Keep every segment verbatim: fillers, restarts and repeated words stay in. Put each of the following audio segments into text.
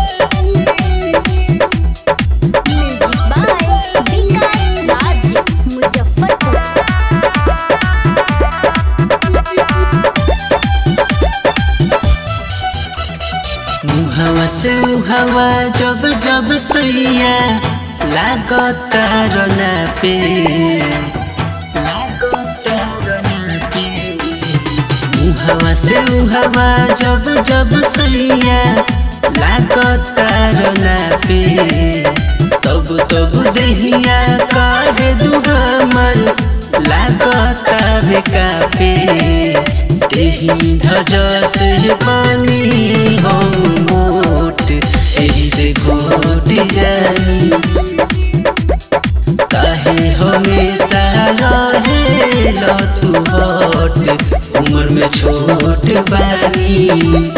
मुहावा से मुहावा जब जब सैया लागता रना पे लागता रना पे मुहावा से मुहावा जब जब सैया लागता रना पे तब तब देहिया काहे दुहा मर लागता बेका पे तेही धजा से पानी हम मोट एही से घोट जानी काहे हमेशा रहे लो तू हट उम्र में छोट बानी।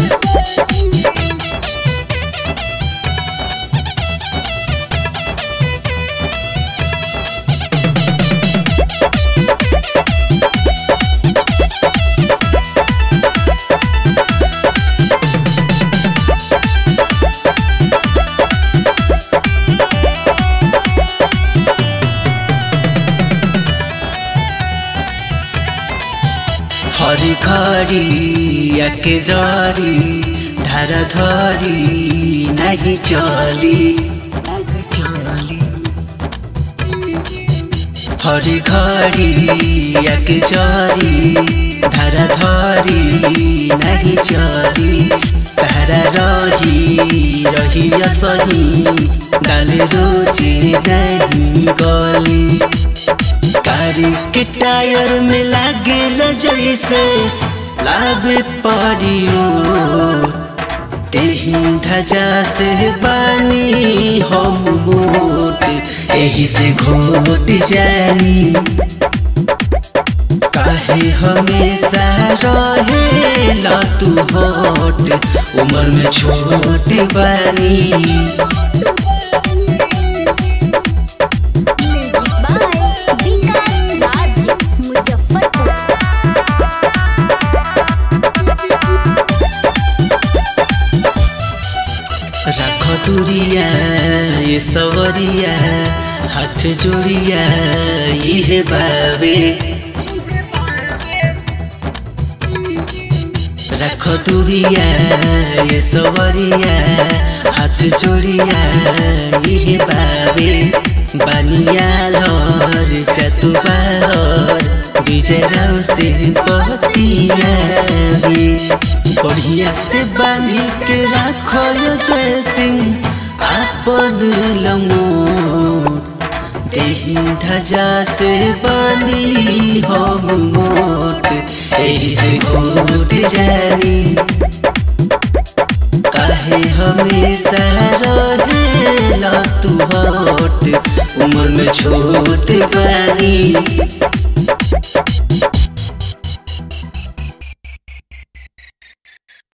हरी खरी आके जरी धारा धरी नहीं चली हरी खरी आके जरी धारा धरी नहीं चली तारा रही रही सही गाले रोजे नहीं गली गाड़ी के टायर में लागेल जैसे लाभे पड़ियो तेही धजा से बानी हम मोट एही से घोट जानी काहे हमेशा रहे ला तू हट उम्र में छोट बानी। रख दूरिया ये सवरिया हाथ जोड़िया ये बाबे रख दूरिया ये सवरिया हाथ जोड़िया ये बाबे बानिया लर चतुबार विजय से पतिया बढ़िया से बांधी के रखो जय सिंह आपन लंगो देही धजा से बानी हम मोट एही से घोट जानी काहे हमेशा रहे ला तू हट उम्र में छोट बानी।